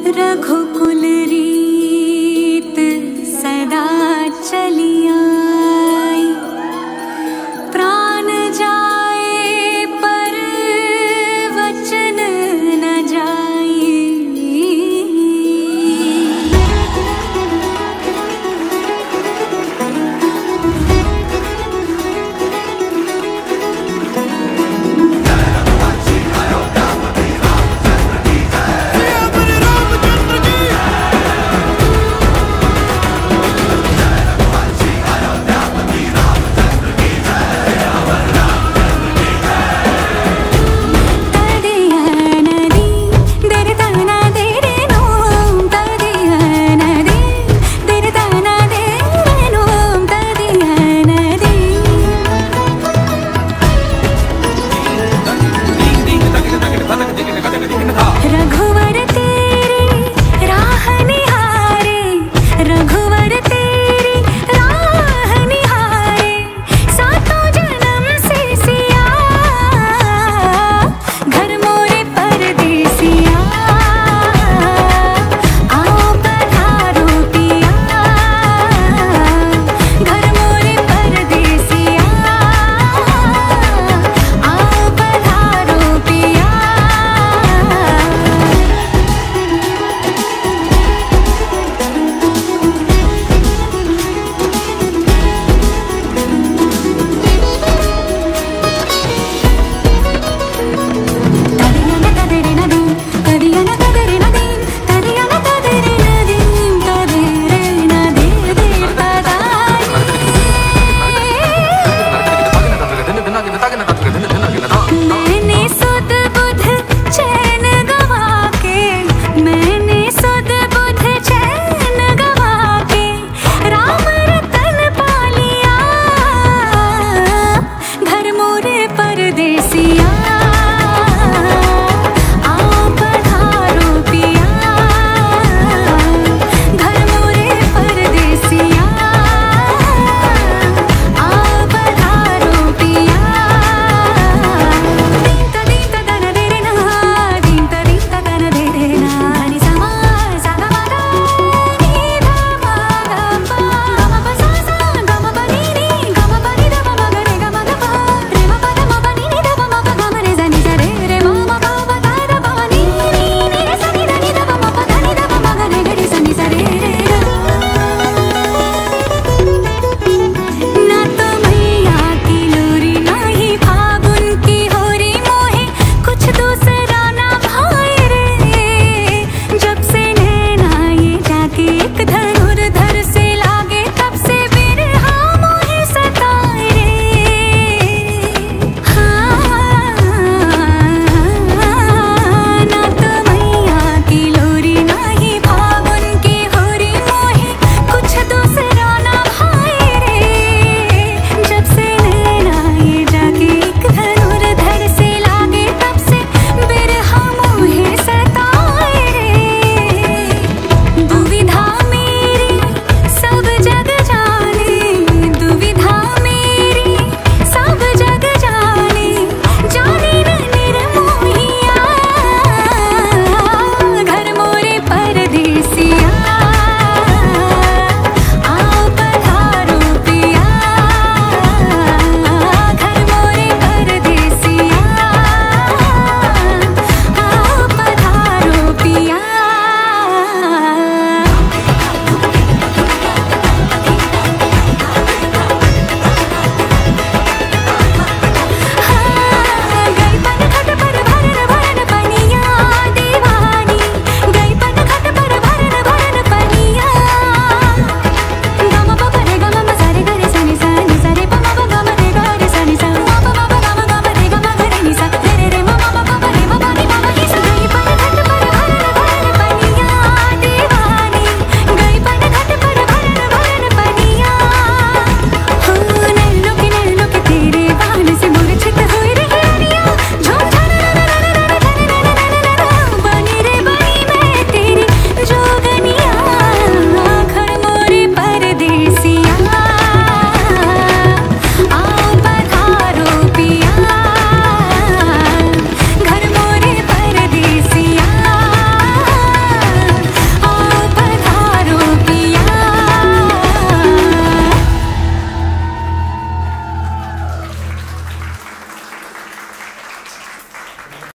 रघुकुल रीत सदा चली आई, प्राण जाए पर वचन न जाए। रघुवर तेरी राह निहारे, रघुवर तेरी राह निहारे, सातों जन्म से सिया, घर मोरे परदेसिया, आओ पधारो पिया, घर मोरे परदेसिया, आओ पधारो पिया। मैंने सुध बुध चैन गवा के, मैंने सुध बुध चैन गवा के, राम रतन पा लिया, घर मोरे परदेसी।